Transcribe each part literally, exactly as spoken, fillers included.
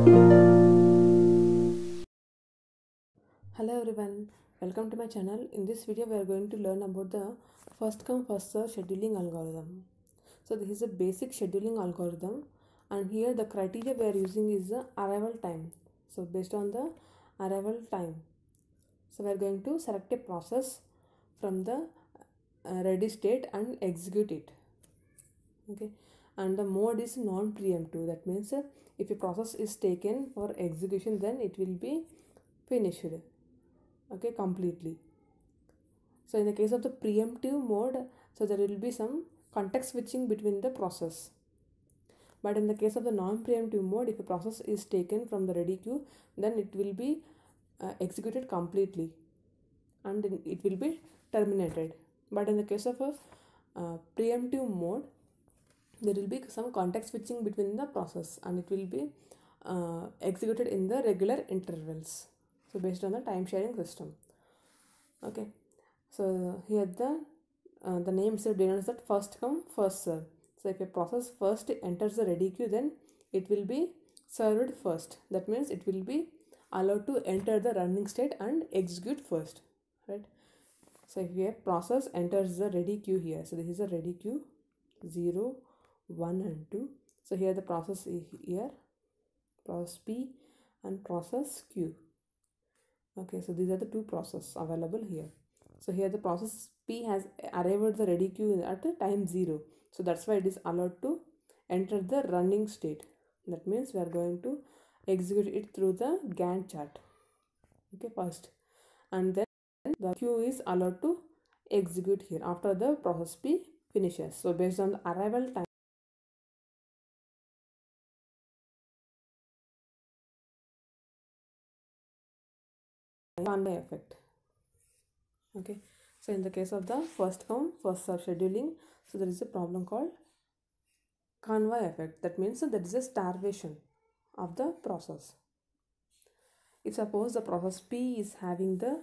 Hello everyone, welcome to my channel. In this video we are going to learn about the first come first serve scheduling algorithm. So this is a basic scheduling algorithm, and here the criteria we are using is the arrival time. So based on the arrival time, so we are going to select a process from the uh, ready state and execute it. Okay, and the mode is non-preemptive. That means uh, if a process is taken for execution, then it will be finished, okay, completely. So in the case of the preemptive mode, so there will be some context switching between the process. But in the case of the non-preemptive mode, if a process is taken from the ready queue, then it will be uh, executed completely and it will be terminated. But in the case of a uh, preemptive mode, there will be some context switching between the process and it will be uh, executed in the regular intervals. So based on the time sharing system. Okay, so here the uh, the name itself denotes that first come first serve. So if a process first enters the ready queue, then it will be served first. That means it will be allowed to enter the running state and execute first, right? So if a process enters the ready queue here, so this is a ready queue zero, one and two. So here the process is here, process P and process Q. Okay, so these are the two processes available here. So here the process P has arrived at the ready queue at the time zero. So that's why it is allowed to enter the running state. That means we are going to execute it through the Gantt chart. Okay, first. And then the queue is allowed to execute here after the process P finishes. So based on the arrival time, Conway effect. Okay, so in the case of the first come first serve scheduling, so there is a problem called Conway effect. That means that there is a starvation of the process. If suppose the process P is having the,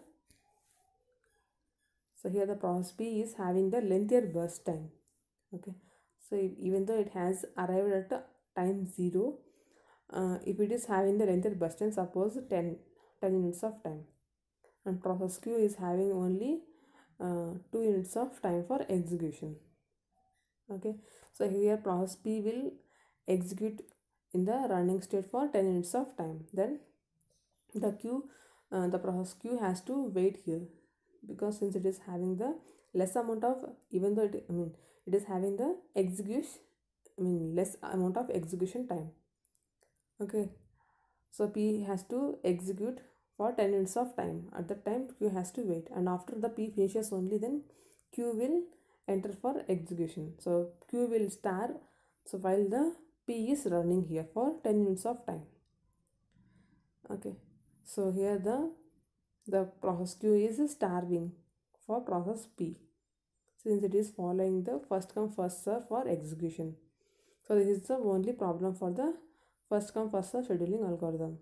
so here the process P is having the lengthier burst time. Okay, so if, even though it has arrived at the time zero, uh, if it is having the lengthier burst time, suppose ten, ten units of time, and process Q is having only uh, two units of time for execution. Okay, so here process P will execute in the running state for ten minutes of time. Then the queue, uh, the process Q has to wait here, because since it is having the less amount of, even though it, I mean it is having the execution, I mean less amount of execution time. Okay, so P has to execute for ten minutes of time. At that time Q has to wait, and after the P finishes only, then Q will enter for execution. So Q will start, so while the P is running here for ten minutes of time. Okay, so here the the process Q is starving for process P, since it is following the first come first serve for execution. So this is the only problem for the first come first serve scheduling algorithm.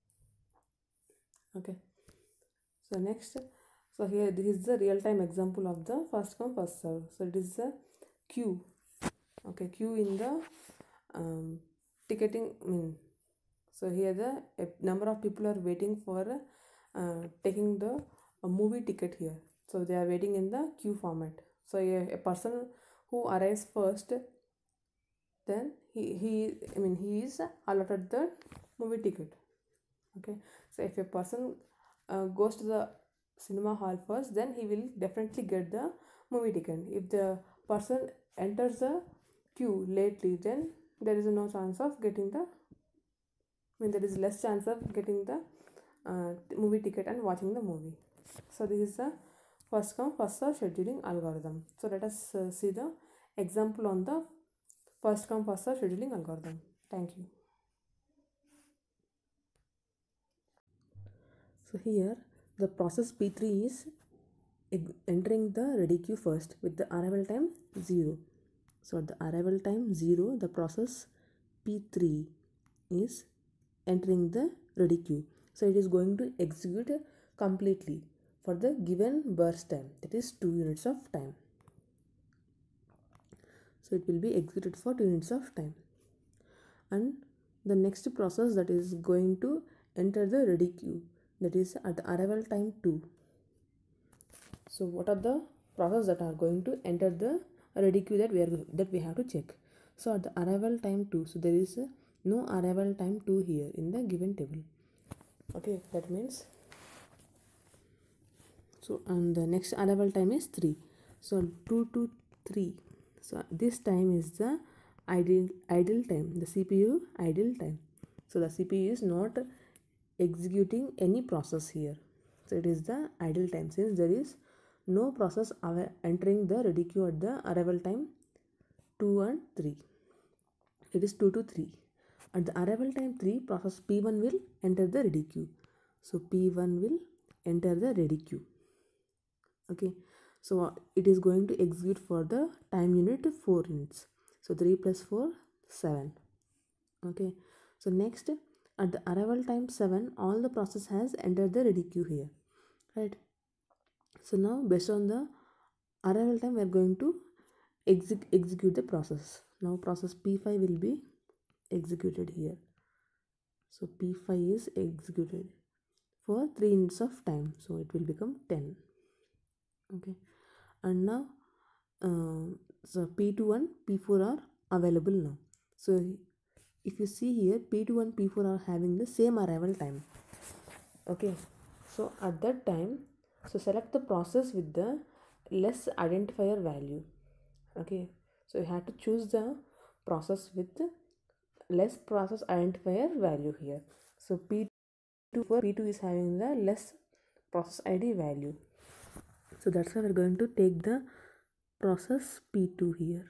Okay, so next, so here this is the real-time example of the first come first serve. So it is the queue. Okay, queue in the um, ticketing, I mean, so here the a number of people are waiting for uh, taking the a movie ticket here. So they are waiting in the queue format. So a, a person who arrives first, then he, he I mean he is allotted the movie ticket. Okay, so if a person uh, goes to the cinema hall first, then he will definitely get the movie ticket. If the person enters the queue lately, then there is no chance of getting the, I mean there is less chance of getting the uh, movie ticket and watching the movie. So this is the first come first serve scheduling algorithm. So let us uh, see the example on the first come first serve scheduling algorithm. Thank you. So here the process P three is entering the ready queue first with the arrival time zero. So at the arrival time zero, the process P three is entering the ready queue. So it is going to execute completely for the given burst time, that is two units of time. So it will be executed for two units of time, and the next process that is going to enter the ready queue, that is at the arrival time two. So what are the processes that are going to enter the ready queue that we are that we have to check? So at the arrival time two, so there is a no arrival time two here in the given table. Okay, that means, so and the next arrival time is three. So two to three. So this time is the idle idle time, the C P U idle time. So the C P U is not executing any process here. So it is the idle time, since there is no process entering the ready queue at the arrival time two and three. It is two to three. At the arrival time three, process P one will enter the ready queue. So P one will enter the ready queue. Okay, so it is going to execute for the time unit four units. So three plus four, seven. Okay, so next at the arrival time seven, all the process has entered the ready queue here, right? So now based on the arrival time, we are going to exec execute the process. Now process P five will be executed here. So P five is executed for three units of time, so it will become ten. Okay, and now uh, so P two and P four are available now. So if you see here, P two and P four are having the same arrival time. Okay, so at that time, so select the process with the less identifier value. Okay, so you have to choose the process with less process identifier value here. So P two for P two is having the less process I D value. So that's why we're going to take the process P two here.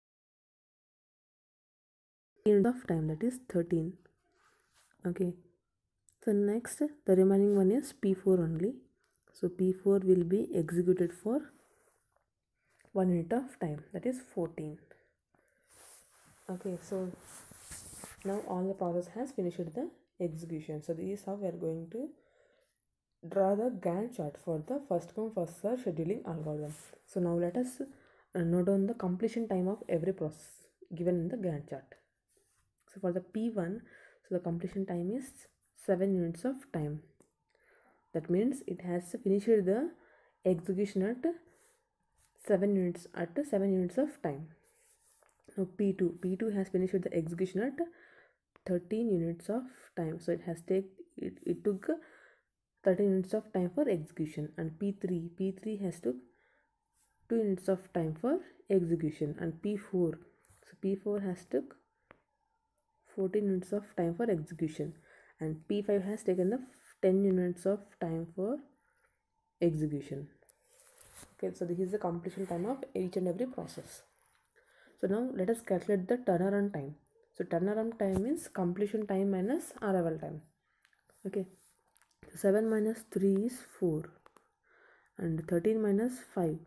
End of time, that is thirteen. Okay, so next the remaining one is P four only. So P four will be executed for one unit of time, that is fourteen. Okay, so now all the process has finished the execution. So this is how we are going to draw the Gantt chart for the first come first serve scheduling algorithm. So now let us uh, note down the completion time of every process given in the Gantt chart. So for the P one, so the completion time is seven units of time. That means it has finished the execution at seven units at seven units of time. Now P two, P two has finished the execution at thirteen units of time. So it has take it, it took thirteen units of time for execution. And P three, P three has took two units of time for execution. And P four, so P four has took fourteen units of time for execution. And P five has taken the ten units of time for execution. Okay, so this is the completion time of each and every process. So now let us calculate the turnaround time. So turnaround time means completion time minus arrival time. Okay, so seven minus three is four, and thirteen minus five,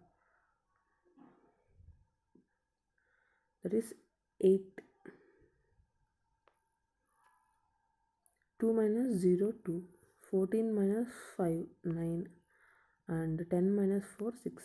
that is eight. two minus zero, two. fourteen minus five, nine. And ten minus four, six.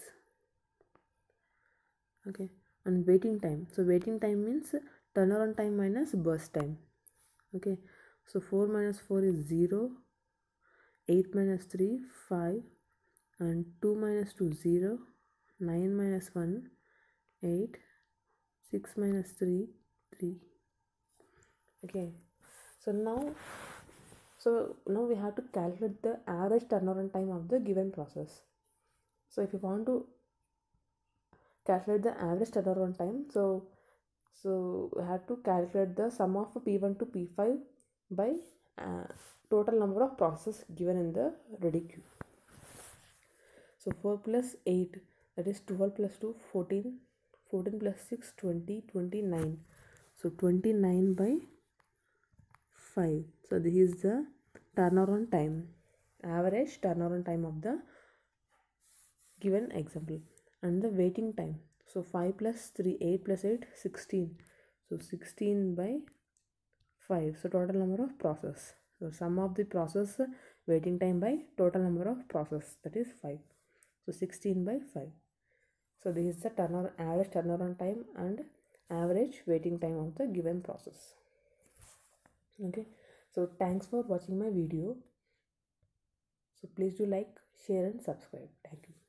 Okay, and waiting time. So waiting time means turnaround time minus burst time. Okay, so four minus four is zero. eight minus three, five. And two minus two, zero. nine minus one, eight. six minus three, three. Okay, so now so now we have to calculate the average turnaround time of the given process. So if you want to calculate the average turnaround time, so so we have to calculate the sum of P one to P five by uh, total number of processes given in the ready queue. So four plus eight, that is twelve plus two, fourteen. fourteen plus six, twenty, twenty-nine. So twenty-nine by five. So this is the turnaround time, average turnaround time of the given example. And the waiting time, so five plus three, eight plus eight, sixteen. So sixteen by five. So total number of process. So sum of the process waiting time by total number of process, that is five. So sixteen by five. So this is the turnaround average turnaround time and average waiting time of the given process. Okay, so thanks for watching my video. So please do like, share and subscribe. Thank you.